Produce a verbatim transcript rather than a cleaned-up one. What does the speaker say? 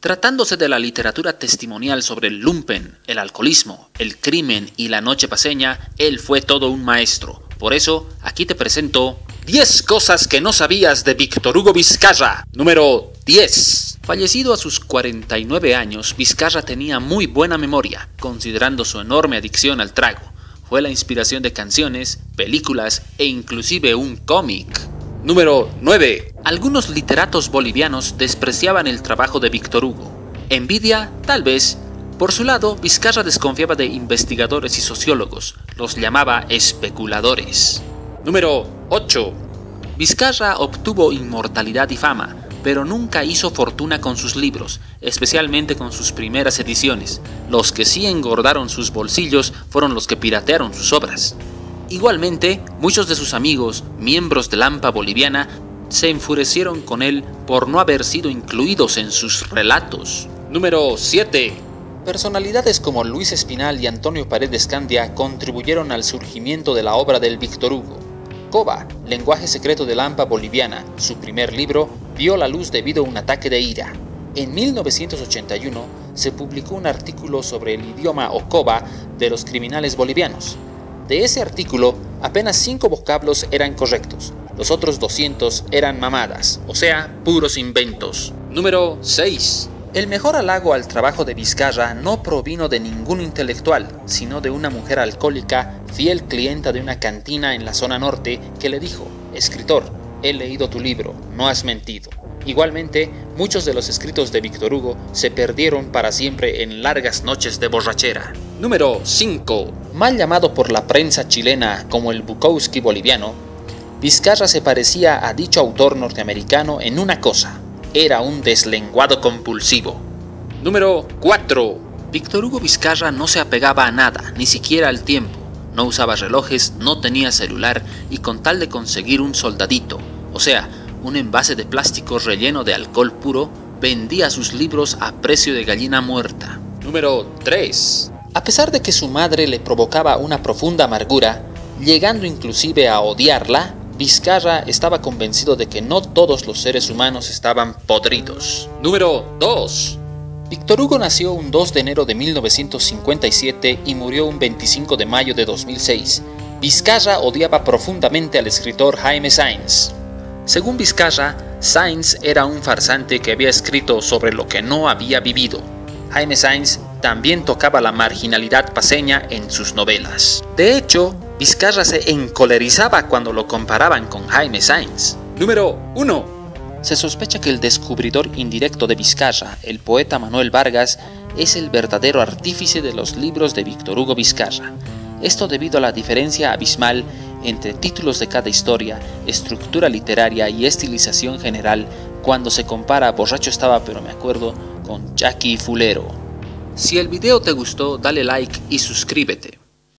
Tratándose de la literatura testimonial sobre el lumpen, el alcoholismo, el crimen y la noche paceña, él fue todo un maestro. Por eso, aquí te presento diez cosas que no sabías de Víctor Hugo Vizcarra. Número diez. Fallecido a sus cuarenta y nueve años, Vizcarra tenía muy buena memoria, considerando su enorme adicción al trago. Fue la inspiración de canciones, películas e inclusive un cómic. Número nueve. Algunos literatos bolivianos despreciaban el trabajo de Víctor Hugo. Envidia, tal vez. Por su lado, Vizcarra desconfiaba de investigadores y sociólogos. Los llamaba especuladores. Número ocho. Vizcarra obtuvo inmortalidad y fama, pero nunca hizo fortuna con sus libros, especialmente con sus primeras ediciones. Los que sí engordaron sus bolsillos fueron los que piratearon sus obras. Igualmente, muchos de sus amigos, miembros de la AMPA boliviana, se enfurecieron con él por no haber sido incluidos en sus relatos. Número siete. Personalidades como Luis Espinal y Antonio Paredes Candia contribuyeron al surgimiento de la obra del Víctor Hugo. Coba, lenguaje secreto de la AMPA boliviana, su primer libro, vio la luz debido a un ataque de ira. En mil novecientos ochenta y uno se publicó un artículo sobre el idioma Ocoba de los criminales bolivianos. De ese artículo, apenas cinco vocablos eran correctos, los otros doscientos eran mamadas, o sea, puros inventos. Número seis. El mejor halago al trabajo de Vizcarra no provino de ningún intelectual, sino de una mujer alcohólica, fiel clienta de una cantina en la zona norte, que le dijo: escritor, he leído tu libro, no has mentido. Igualmente, muchos de los escritos de Víctor Hugo se perdieron para siempre en largas noches de borrachera. Número cinco. Mal llamado por la prensa chilena como el Bukowski boliviano, Vizcarra se parecía a dicho autor norteamericano en una cosa: era un deslenguado compulsivo. Número cuatro. Víctor Hugo Vizcarra no se apegaba a nada, ni siquiera al tiempo. No usaba relojes, no tenía celular y con tal de conseguir un soldadito, o sea, un envase de plástico relleno de alcohol puro, vendía sus libros a precio de gallina muerta. Número tres. A pesar de que su madre le provocaba una profunda amargura, llegando inclusive a odiarla, Vizcarra estaba convencido de que no todos los seres humanos estaban podridos. Número dos. Víctor Hugo nació un dos de enero de mil novecientos cincuenta y siete y murió un veinticinco de mayo de dos mil seis. Vizcarra odiaba profundamente al escritor Jaime Sáenz. Según Vizcarra, Sáenz era un farsante que había escrito sobre lo que no había vivido. Jaime Sáenz también tocaba la marginalidad paceña en sus novelas. De hecho, Vizcarra se encolerizaba cuando lo comparaban con Jaime Sáenz. Número uno. Se sospecha que el descubridor indirecto de Vizcarra, el poeta Manuel Vargas, es el verdadero artífice de los libros de Víctor Hugo Vizcarra. Esto debido a la diferencia abismal entre títulos de cada historia, estructura literaria y estilización general cuando se compara Borracho estaba pero me acuerdo con Jackie Fulero. Si el video te gustó, dale like y suscríbete.